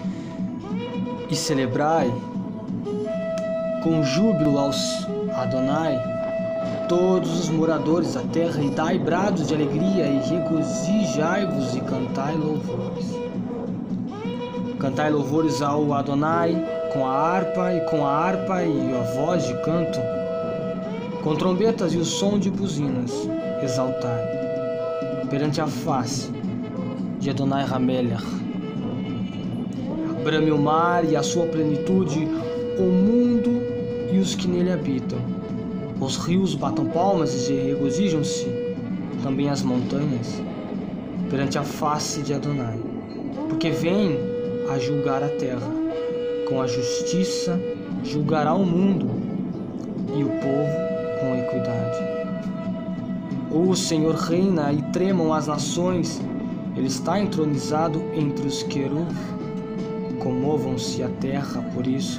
e celebrai com júbilo aos Adonai todos os moradores da terra, e dai brados de alegria, e regozijai-vos, e cantai louvores. Cantai louvores ao Adonai com a harpa e a voz de canto, com trombetas e o som de buzinas, exaltai perante a face de Adonai Hamelech. Brame o mar e a sua plenitude, o mundo e os que nele habitam. Os rios batam palmas e regozijam-se, também as montanhas, perante a face de Adonai, porque vem a julgar a terra. Com a justiça julgará o mundo e o povo com equidade. O Senhor reina e tremam as nações, ele está entronizado entre os querubins. Comovam-se a terra por isso.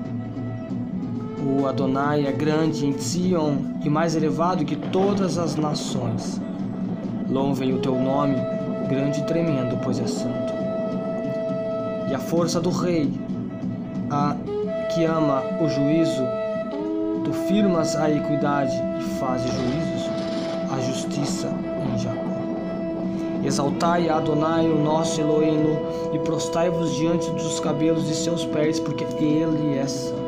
O Adonai é grande em Sião e mais elevado que todas as nações. Louvem o teu nome, grande e tremendo, pois é santo. E a força do rei, a que ama o juízo, tu firmas a equidade e fazes juízos, a justiça em Jacó. Exaltai a Adonai, o nosso Eloheinu, e prostai-vos diante dos cabelos de seus pés, porque ele é santo.